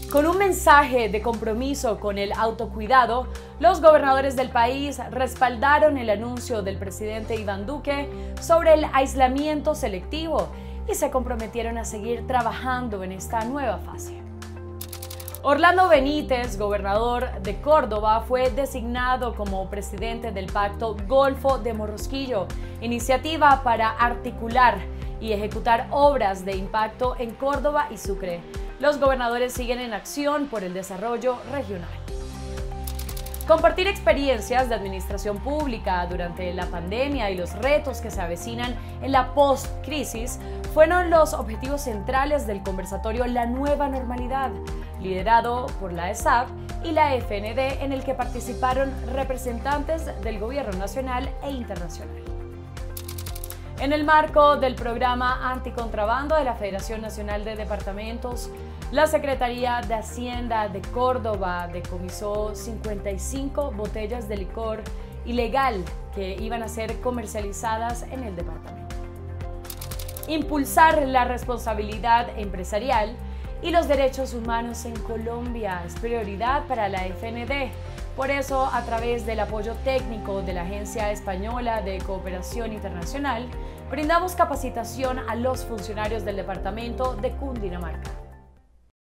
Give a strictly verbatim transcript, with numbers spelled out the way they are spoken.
Con un mensaje de compromiso con el autocuidado, los gobernadores del país respaldaron el anuncio del presidente Iván Duque sobre el aislamiento selectivo y se comprometieron a seguir trabajando en esta nueva fase. Orlando Benítez, gobernador de Córdoba, fue designado como presidente del Pacto Golfo de Morrosquillo, iniciativa para articular y ejecutar obras de impacto en Córdoba y Sucre. Los gobernadores siguen en acción por el desarrollo regional. Compartir experiencias de administración pública durante la pandemia y los retos que se avecinan en la post-crisis fueron los objetivos centrales del conversatorio La Nueva Normalidad, liderado por la E S A P y la F N D, en el que participaron representantes del gobierno nacional e internacional. En el marco del programa anticontrabando de la Federación Nacional de Departamentos, la Secretaría de Hacienda de Córdoba decomisó cincuenta y cinco botellas de licor ilegal que iban a ser comercializadas en el departamento. Impulsar la responsabilidad empresarial y los derechos humanos en Colombia es prioridad para la F N D. Por eso, a través del apoyo técnico de la Agencia Española de Cooperación Internacional, brindamos capacitación a los funcionarios del departamento de Cundinamarca.